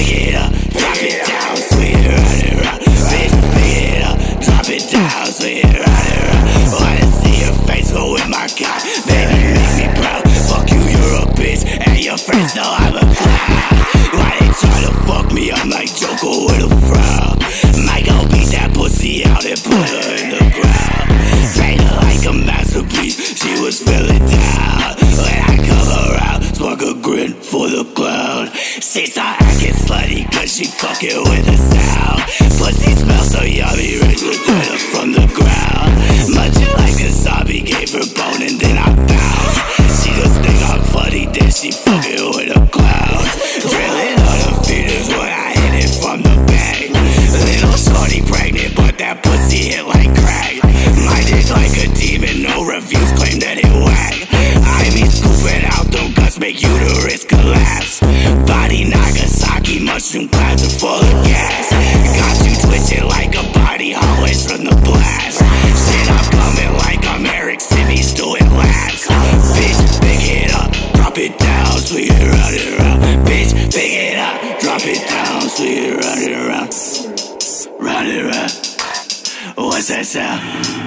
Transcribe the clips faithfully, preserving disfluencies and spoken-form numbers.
pick it up, drop it down, swing it round and round. Bitch, pick it up, drop it down, swing it round and round. Wanna see your face go with my God, baby, make me proud. Fuck you, you're a bitch, and your friends know I'm a clown. Why they try to fuck me? I'm like Joker with a frown. Might go beat that pussy out and put her in the ground. Treat her like a masterpiece, she was feeling down. When I come around, spark a grin for the clown. She start acting slutty cause she fucking with the sound. Pussy smells so yummy, raise her her from the ground. Munching like a zombie, gave her bone and then I bounce. She just think I'm funny, then she fucking with a clown. Drilling on her feeders when I hit it from the back. Little shorty pregnant, but that pussy hit like crack. My dick like a demon, no reviews claim that it whack. I be scooping out them guts, make uterus collapse. Body Nagasaki, mushroom clouds are full of gas. Got you twitching like a body always from the blast. Shit, I'm coming like I'm Eric Simmons doing laps. Bitch, pick it up, drop it down, swing it round and round. Bitch, pick it up, drop it down, swing it round and round. Round and round. What's that sound?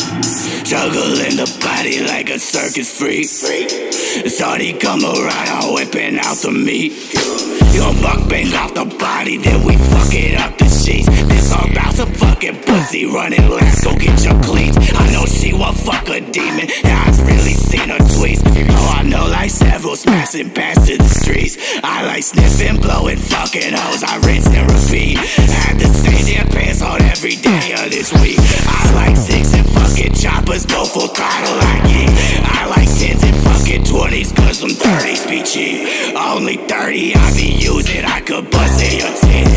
Juggling the body like a circus freak. Shorty come around, I'm whipping out the meat. You gon' mukbang off the body, then we fuck it up the sheets. This all about some fucking pussy running last, go get your cleats. I know she won't fuck a demon, and I've really seen her tweets. Oh, I know like several smashing past to the streets. I like sniffing, blowing, fucking hoes, I rinse and repeat. Had to stay their pants on every day of this week. I like six and fucking choppers, go full throttle like ye. I like tens and fucking twenties, cause them thirties be cheap. Only thirty I be using, I could bust in your teeth.